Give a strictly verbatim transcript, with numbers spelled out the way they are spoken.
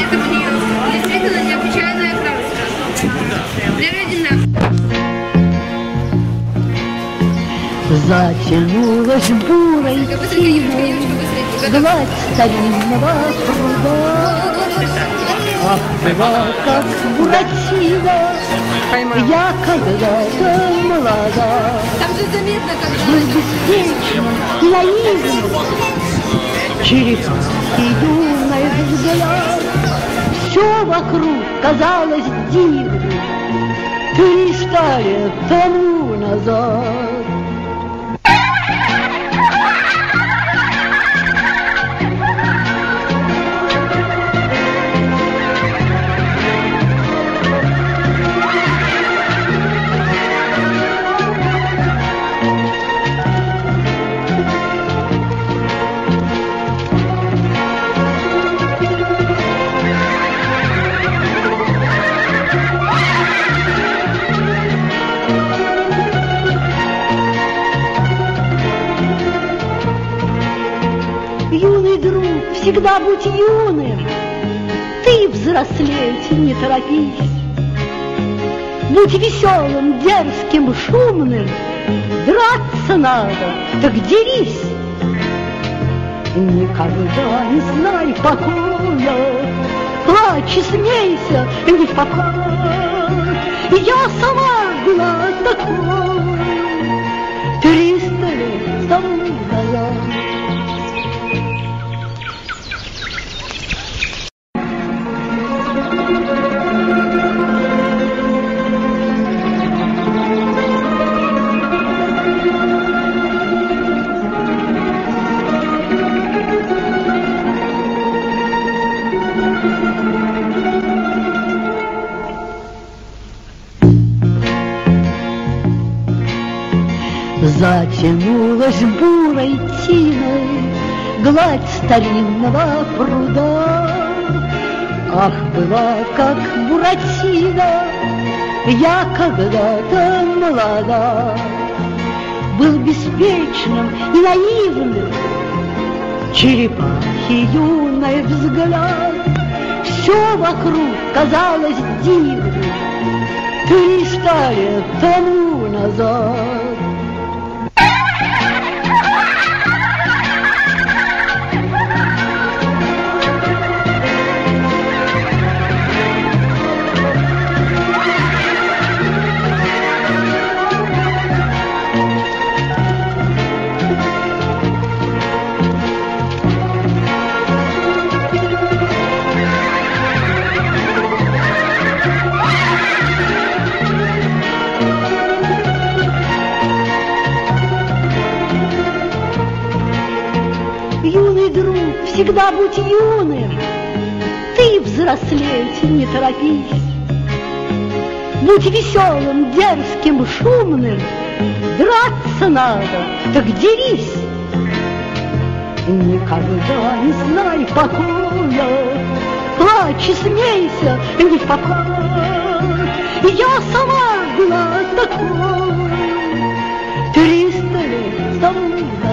это мне действительно необычайная краска. Приведена. Затянулась бурой тиной гладь старинного пруда. Ах, была как Буратино, я когда-то молода. Там же заметно, когда... Был беспечным, наивным, черепахи юный взгляд. Все вокруг казалось дивным триста лет тому назад. Юный друг, всегда будь юным, ты взрослеть не торопись. Будь веселым, дерзким, шумным, драться надо, так дерись. Никогда не знай покоя, плачь и смейся, не в покой. Я сама была такой триста лет тому назад. Затянулась бурой тиной гладь старинного пруда. Ах, была как Буратино, я когда-то молода. Был беспечным и наивным, черепахи юный взгляд. Все вокруг казалось дивным триста лет тому назад. Юный друг, всегда будь юным, ты взрослеть не торопись. Будь веселым, дерзким, шумным, драться надо, так дерись. Никогда не знай покоя, плачь и смейся, не в покой. Я сама была такой триста лет тому назад.